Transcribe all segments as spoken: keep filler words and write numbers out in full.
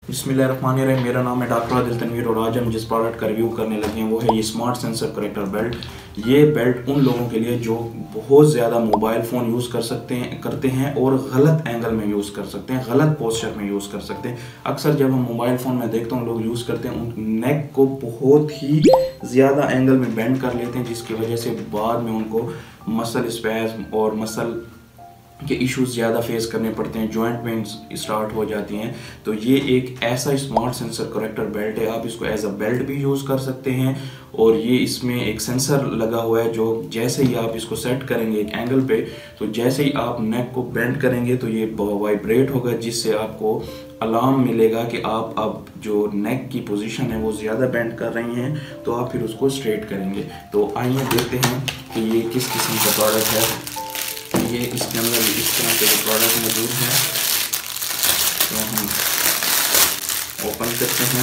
बिस्मिल्लाहिर्रहमानिर्रहीम। मेरा नाम है डॉक्टर आदिल तनवीर और आज हम जिस प्रोडक्ट का रिव्यू करने लगे हैं वो है ये स्मार्ट सेंसर करेक्टर बेल्ट। ये बेल्ट उन लोगों के लिए जो बहुत ज़्यादा मोबाइल फ़ोन यूज़ कर सकते हैं करते हैं और गलत एंगल में यूज़ कर सकते हैं, गलत पोस्चर में यूज़ कर सकते हैं। अक्सर जब हम मोबाइल फ़ोन में देखता हूँ लोग यूज़ करते हैं, उन नेक को बहुत ही ज़्यादा एंगल में बेंड कर लेते हैं, जिसकी वजह से बाद में उनको मसल स्पैज़म और मसल के इश्यूज ज़्यादा फेस करने पड़ते हैं, जॉइंट पेन्स स्टार्ट हो जाती हैं। तो ये एक ऐसा स्मार्ट सेंसर करेक्टर बेल्ट है, आप इसको एज अ बेल्ट भी यूज़ कर सकते हैं और ये इसमें एक सेंसर लगा हुआ है जो जैसे ही आप इसको सेट करेंगे एक एंगल पे, तो जैसे ही आप नेक को बेंड करेंगे तो ये वाइब्रेट होगा, जिससे आपको अलार्म मिलेगा कि आप अब जो नेक की पोजीशन है वो ज़्यादा बेंड कर रही हैं, तो आप फिर उसको स्ट्रेट करेंगे। तो आइए देखते हैं कि ये किस किस्म का प्रोडक्ट है। ये इसके अंदर इस तरह के प्रोडक्ट मौजूद हैं, तो हम ओपन करते हैं।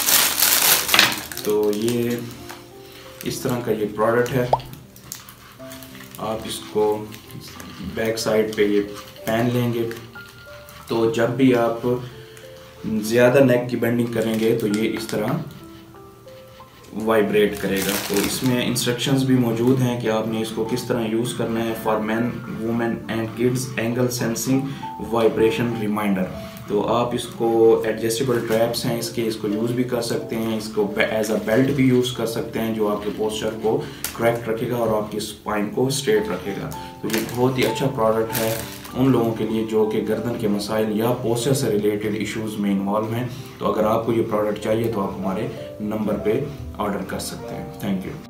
तो ये इस तरह का ये प्रोडक्ट है। आप इसको बैक साइड पे ये पहन लेंगे, तो जब भी आप ज़्यादा नेक की बेंडिंग करेंगे तो ये इस तरह वाइब्रेट करेगा। तो इसमें इंस्ट्रक्शंस भी मौजूद हैं कि आपने इसको किस तरह यूज़ करना है। For man, women and kids, angle sensing vibration reminder. तो आप इसको एडजस्टेबल ट्रैप्स हैं इसके, इसको यूज़ भी कर सकते हैं, इसको एज अ बेल्ट भी यूज़ कर सकते हैं जो आपके पोस्चर को करेक्ट रखेगा और आपकी स्पाइन को स्ट्रेट रखेगा। तो ये बहुत ही अच्छा प्रोडक्ट है उन लोगों के लिए जो कि गर्दन के मसाइल या पोस्चर से रिलेटेड इश्यूज़ में इन्वॉल्व हैं। तो अगर आपको ये प्रोडक्ट चाहिए तो आप हमारे नंबर पे ऑर्डर कर सकते हैं। Thank you.